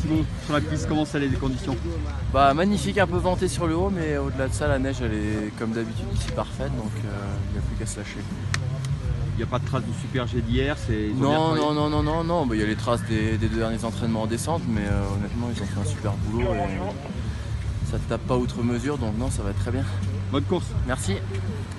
Thibaut, sur la piste, comment ça les conditions? Bah magnifique, un peu venté sur le haut, mais au-delà de ça, la neige elle est comme d'habitude ici parfaite, donc il n'y a plus qu'à se lâcher. Il n'y a pas de traces du super G d'hier, ils ont bien Non, travaillé. non, bah, il y a les traces des deux derniers entraînements en descente, mais honnêtement ils ont fait un super boulot et ça ne tape pas outre mesure, donc non, ça va être très bien. Bonne course. Merci.